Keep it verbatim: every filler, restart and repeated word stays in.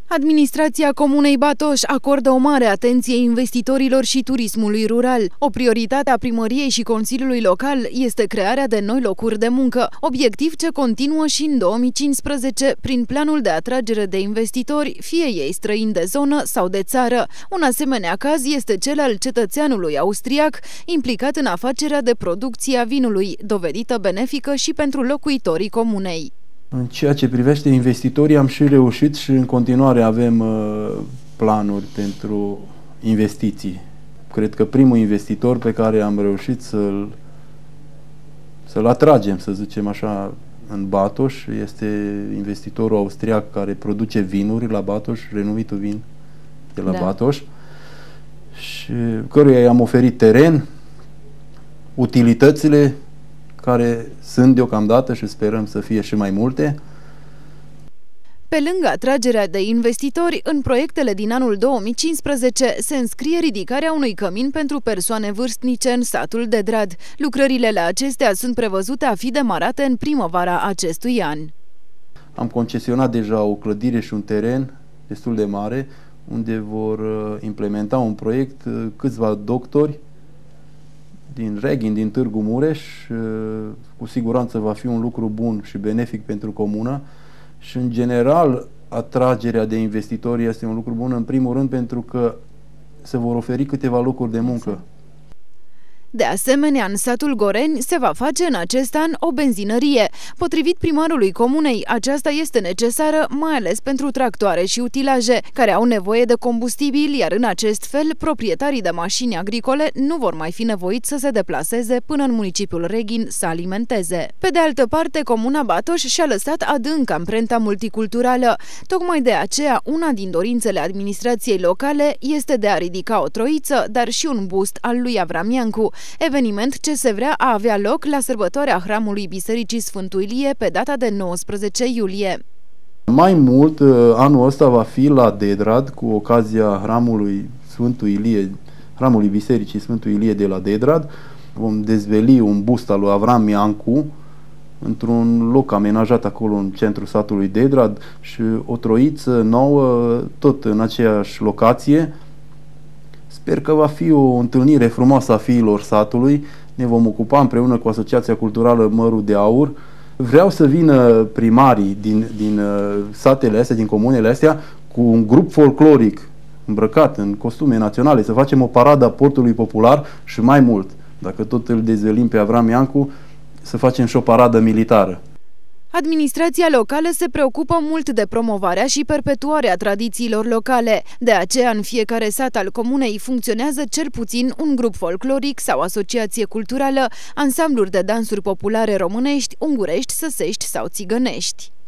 Administrația Comunei Batoș acordă o mare atenție investitorilor și turismului rural. O prioritate a primăriei și Consiliului Local este crearea de noi locuri de muncă, obiectiv ce continuă și în două mii cincisprezece prin planul de atragere de investitori, fie ei străini de zonă sau de țară. Un asemenea caz este cel al cetățeanului austriac implicat în afacerea de producție a vinului, dovedită benefică și pentru locuitorii comunei. În ceea ce privește investitorii, am și reușit și în continuare avem uh, planuri pentru investiții. Cred că primul investitor pe care am reușit să-l să-l atragem, să zicem așa, în Batoș, este investitorul austriac care produce vinuri la Batoș, renumitul vin de la da. Batoș, și căruia i-am oferit teren, utilitățile care sunt deocamdată și sperăm să fie și mai multe. Pe lângă atragerea de investitori, în proiectele din anul două mii cincisprezece se înscrie ridicarea unui cămin pentru persoane vârstnice în satul Dedrad. Lucrările la acestea sunt prevăzute a fi demarate în primăvara acestui an. Am concesionat deja o clădire și un teren destul de mare, unde vor implementa un proiect câțiva doctori din Reghin, din Târgu Mureș. Cu siguranță va fi un lucru bun și benefic pentru comună și, în general, atragerea de investitori este un lucru bun, în primul rând, pentru că se vor oferi câteva locuri de muncă. De asemenea, în satul Goreni se va face în acest an o benzinărie. Potrivit primarului comunei, aceasta este necesară mai ales pentru tractoare și utilaje, care au nevoie de combustibil, iar în acest fel, proprietarii de mașini agricole nu vor mai fi nevoiți să se deplaseze până în municipiul Reghin să alimenteze. Pe de altă parte, comuna Batoș și-a lăsat adânc amprenta multiculturală. Tocmai de aceea, una din dorințele administrației locale este de a ridica o troiță, dar și un bust al lui Avram Iancu, eveniment ce se vrea a avea loc la sărbătoarea hramului Bisericii Sfântul Ilie pe data de nouăsprezece iulie. Mai mult, anul ăsta va fi la Dedrad, cu ocazia hramului Sfântul Ilie, hramului Bisericii Sfântul Ilie de la Dedrad. Vom dezveli un bust al lui Avram Iancu într-un loc amenajat acolo în centrul satului Dedrad și o troiță nouă tot în aceeași locație. Sper că va fi o întâlnire frumoasă a fiilor satului. Ne vom ocupa împreună cu Asociația Culturală Mărul de Aur. Vreau să vină primarii din, din satele astea, din comunele astea, cu un grup folcloric îmbrăcat în costume naționale, să facem o paradă a portului popular și mai mult, dacă tot îl dezvelim pe Avram Iancu, să facem și o paradă militară. Administrația locală se preocupă mult de promovarea și perpetuarea tradițiilor locale. De aceea, în fiecare sat al comunei funcționează cel puțin un grup folcloric sau asociație culturală, ansambluri de dansuri populare românești, ungurești, săsești sau țigănești.